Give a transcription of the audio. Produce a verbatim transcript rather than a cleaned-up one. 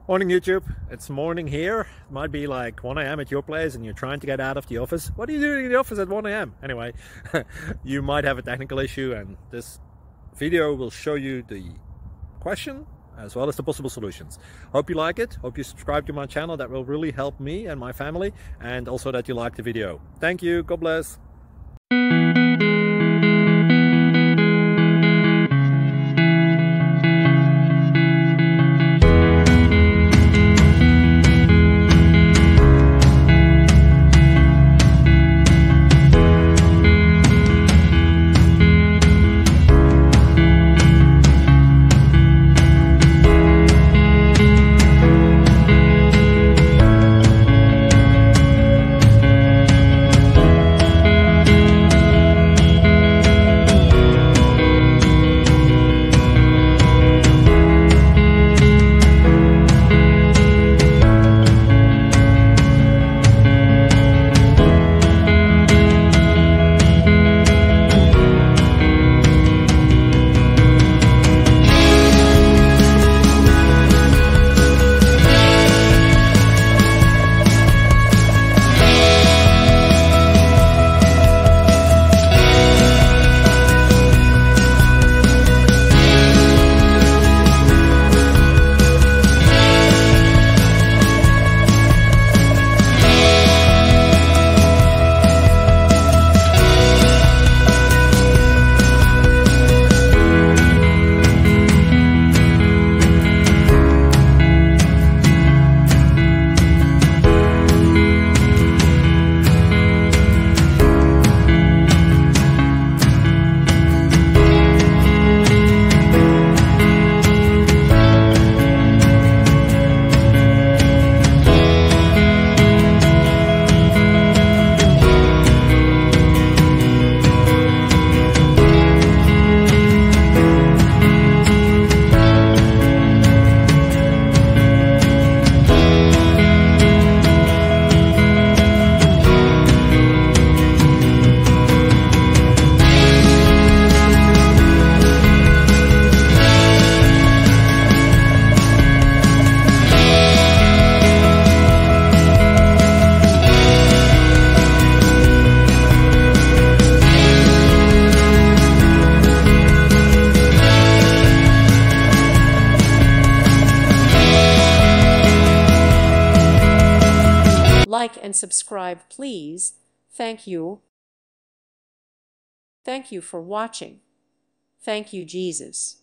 Morning YouTube, it's morning here. It might be like one A M at your place and you're trying to get out of the office. What are you doing in the office at one A M? Anyway, you might have a technical issue and this video will show you the question as well as the possible solutions. Hope you like it, hope you subscribe to my channel. That will really help me and my family, and also that you like the video. Thank you, God bless. Like and subscribe, please. Thank you. Thank you for watching. Thank you, Jesus.